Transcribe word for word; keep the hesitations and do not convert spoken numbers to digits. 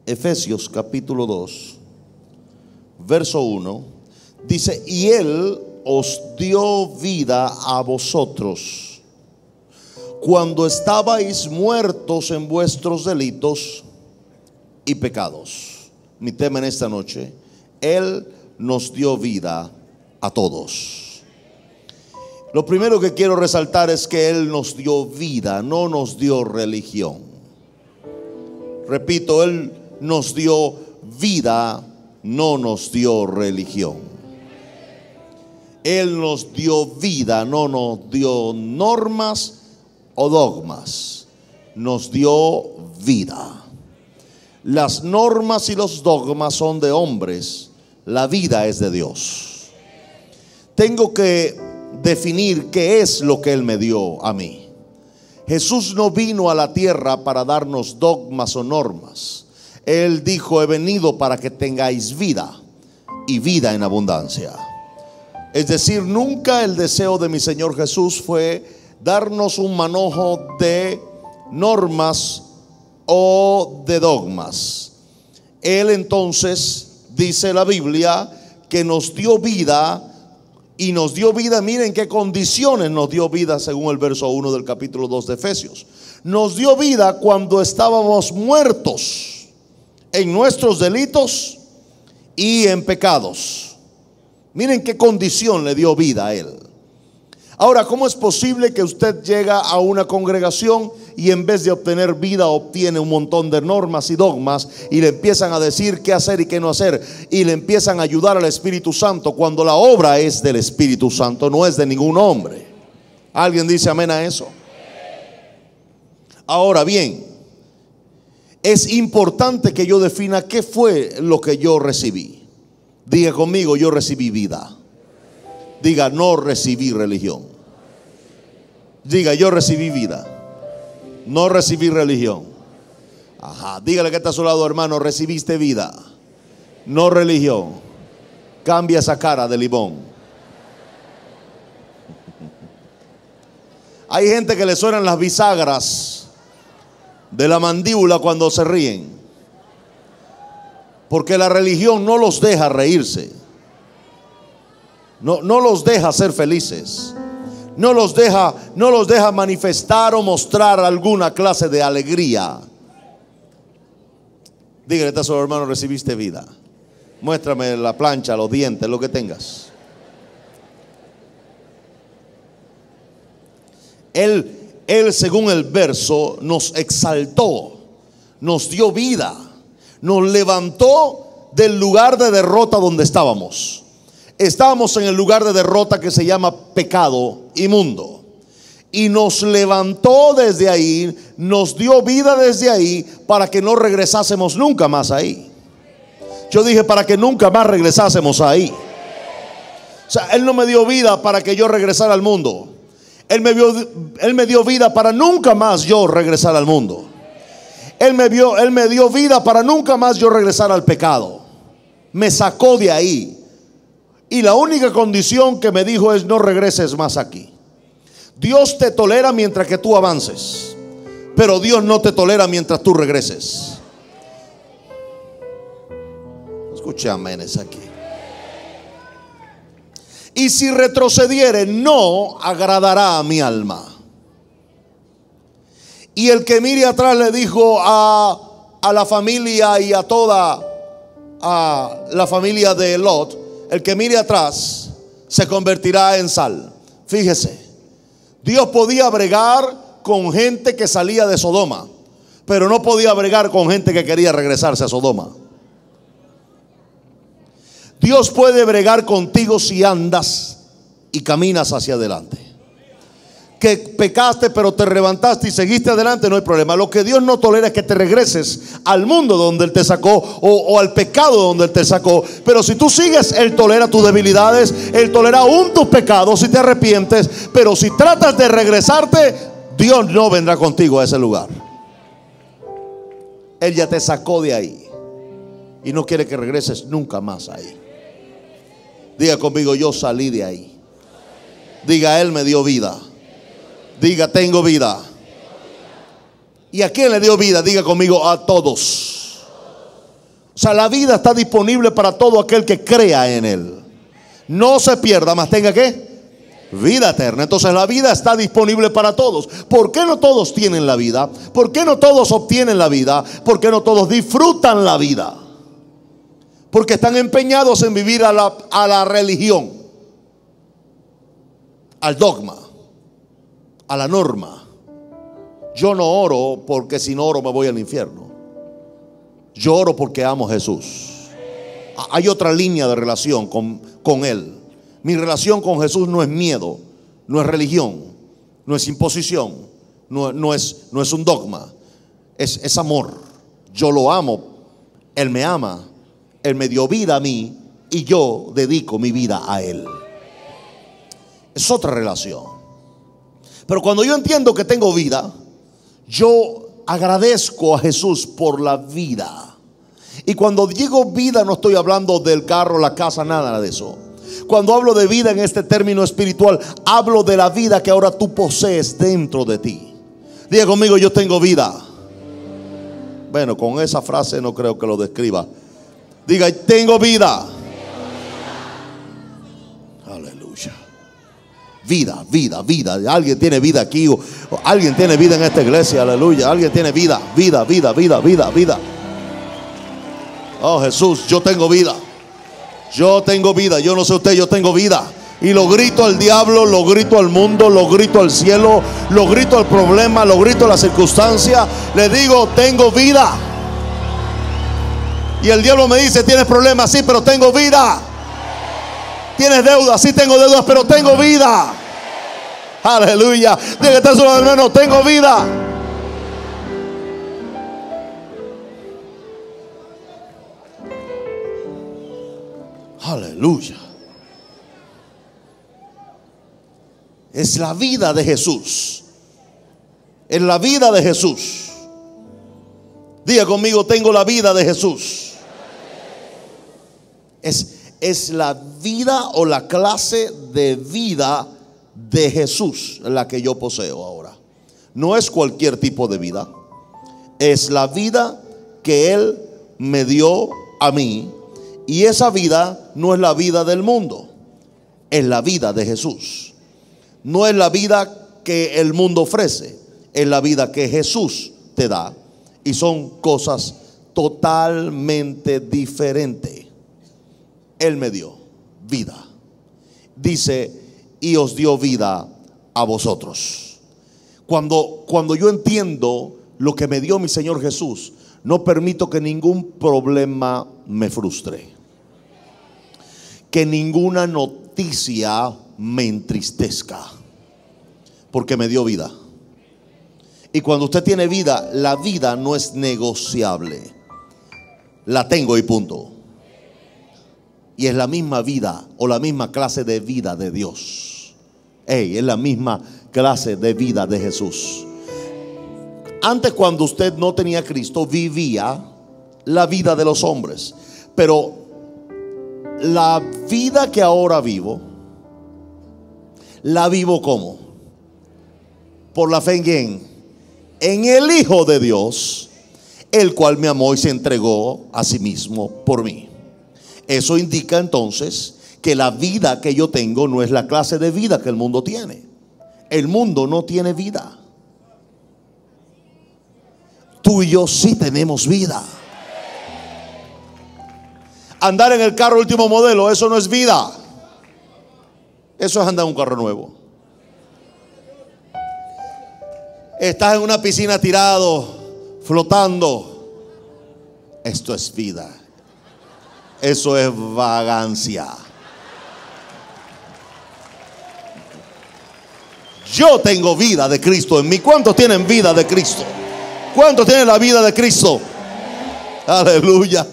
Efesios capítulo dos, verso uno, dice: y Él os dio vida a vosotros cuando estabais muertos en vuestros delitos y pecados. Mi tema en esta noche: Él nos dio vida a todos. Lo primero que quiero resaltar es que Él nos dio vida, no nos dio religión. Repito, Él nos dio vida, no nos dio religión. Él nos dio vida, no nos dio normas o dogmas. Nos dio vida. Las normas y los dogmas son de hombres, la vida es de Dios. Tengo que definir qué es lo que Él me dio a mí. Jesús no vino a la tierra para darnos dogmas o normas. Él dijo: he venido para que tengáis vida y vida en abundancia. Es decir, nunca el deseo de mi Señor Jesús fue darnos un manojo de normas o de dogmas. Él entonces, dice la Biblia, que nos dio vida. Y nos dio vida, miren qué condiciones nos dio vida según el verso uno del capítulo dos de Efesios. Nos dio vida cuando estábamos muertos en nuestros delitos y en pecados. Miren qué condición le dio vida a Él. Ahora, ¿cómo es posible que usted llega a una congregación y en vez de obtener vida obtiene un montón de normas y dogmas y le empiezan a decir qué hacer y qué no hacer y le empiezan a ayudar al Espíritu Santo, cuando la obra es del Espíritu Santo, no es de ningún hombre? ¿Alguien dice amén a eso? Ahora bien, es importante que yo defina qué fue lo que yo recibí. Diga conmigo: yo recibí vida. Diga: no recibí religión. Diga: yo recibí vida, no recibí religión. Ajá. Dígale que está a su lado: hermano, recibiste vida, no religión. Cambia esa cara de limón. Hay gente que le suenan las bisagras de la mandíbula cuando se ríen, porque la religión no los deja reírse, no, no los deja ser felices, no los deja, no los deja manifestar o mostrar alguna clase de alegría. Dígale a su hermano: recibiste vida. Muéstrame la plancha, los dientes, lo que tengas. Él, él, según el verso, nos exaltó, nos dio vida, nos levantó del lugar de derrota donde estábamos. Estábamos en el lugar de derrota que se llama pecado inmundo, y nos levantó desde ahí, nos dio vida desde ahí, para que no regresásemos nunca más ahí. Yo dije: para que nunca más regresásemos ahí. O sea, Él no me dio vida para que yo regresara al mundo. Él me dio, Él me dio vida para nunca más yo regresar al mundo. Él me dio, Él me dio vida para nunca más yo regresar al pecado. Me sacó de ahí. Y la única condición que me dijo es: no regreses más aquí. Dios te tolera mientras que tú avances, pero Dios no te tolera mientras tú regreses. Escuche aménes aquí. Y si retrocediere, no agradará a mi alma. Y el que mire atrás, le dijo a, a la familia y a toda a la familia de Lot: el que mire atrás se convertirá en sal. Fíjese, Dios podía bregar con gente que salía de Sodoma, pero no podía bregar con gente que quería regresarse a Sodoma. Dios puede bregar contigo si andas y caminas hacia adelante. Que pecaste pero te levantaste y seguiste adelante, no hay problema. Lo que Dios no tolera es que te regreses al mundo donde Él te sacó, o, o al pecado donde Él te sacó. Pero si tú sigues, Él tolera tus debilidades, Él tolera aún tus pecados si te arrepientes. Pero si tratas de regresarte, Dios no vendrá contigo a ese lugar. Él ya te sacó de ahí y no quiere que regreses nunca más ahí. Diga conmigo: yo salí de ahí. Diga: Él me dio vida. Diga: tengo vida. ¿Y a quién le dio vida? Diga conmigo: a todos. O sea, la vida está disponible para todo aquel que crea en Él. No se pierda, más tenga ¿qué? Vida eterna. Entonces la vida está disponible para todos. ¿Por qué no todos tienen la vida? ¿Por qué no todos obtienen la vida? ¿Por qué no todos disfrutan la vida? Porque están empeñados en vivir a la, a la religión, al dogma, a la norma. Yo no oro porque si no oro me voy al infierno. Yo oro porque amo a Jesús. Hay otra línea de relación con, con Él. Mi relación con Jesús no es miedo, no es religión, no es imposición, no, no, es, no es un dogma, es, es amor. Yo lo amo, Él me ama, Él me dio vida a mí y yo dedico mi vida a Él. Es otra relación. Pero cuando yo entiendo que tengo vida, yo agradezco a Jesús por la vida. Y cuando digo vida no estoy hablando del carro, la casa, nada de eso. Cuando hablo de vida en este término espiritual, hablo de la vida que ahora tú posees dentro de ti. Diga conmigo, yo tengo vida. Bueno, con esa frase no creo que lo describa. Diga, tengo vida. Aleluya. Vida, vida, vida. Alguien tiene vida aquí. O alguien tiene vida en esta iglesia. Aleluya. Alguien tiene vida, vida, vida, vida, vida, vida. Oh Jesús, yo tengo vida. Yo tengo vida. Yo no sé usted, yo tengo vida. Y lo grito al diablo, lo grito al mundo, lo grito al cielo, lo grito al problema, lo grito a la circunstancia. Le digo, tengo vida. Y el diablo me dice, tienes problemas, sí, pero tengo vida. Tienes deudas, sí, tengo deudas, pero tengo vida. Aleluya. Dígale a su hermano, tengo vida. Aleluya. Es la vida de Jesús. Es la vida de Jesús. Diga conmigo, tengo la vida de Jesús. Es, es la vida o la clase de vida de Jesús la que yo poseo ahora. No es cualquier tipo de vida. Es la vida que Él me dio a mí. Y esa vida no es la vida del mundo, es la vida de Jesús. No es la vida que el mundo ofrece, es la vida que Jesús te da. Y son cosas totalmente diferentes. Él me dio vida. Dice, y os dio vida a vosotros. Cuando, cuando yo entiendo lo que me dio mi Señor Jesús, no permito que ningún problema me frustre, que ninguna noticia me entristezca, porque me dio vida. Y cuando usted tiene vida, la vida no es negociable. La tengo y punto. Y es la misma vida o la misma clase de vida de Dios. Hey, es la misma clase de vida de Jesús. Antes, cuando usted no tenía a Cristo, vivía la vida de los hombres. Pero la vida que ahora vivo, la vivo ¿cómo? Por la fe en quién? En el Hijo de Dios, el cual me amó y se entregó a sí mismo por mí. Eso indica entonces que la vida que yo tengo no es la clase de vida que el mundo tiene. El mundo no tiene vida. Tú y yo sí tenemos vida. Andar en el carro último modelo, eso no es vida. Eso es andar en un carro nuevo. Estás en una piscina tirado, flotando. Esto es vida. Eso es vagancia. Yo tengo vida de Cristo en mí. ¿Cuántos tienen vida de Cristo? ¿Cuántos tienen la vida de Cristo? Aleluya.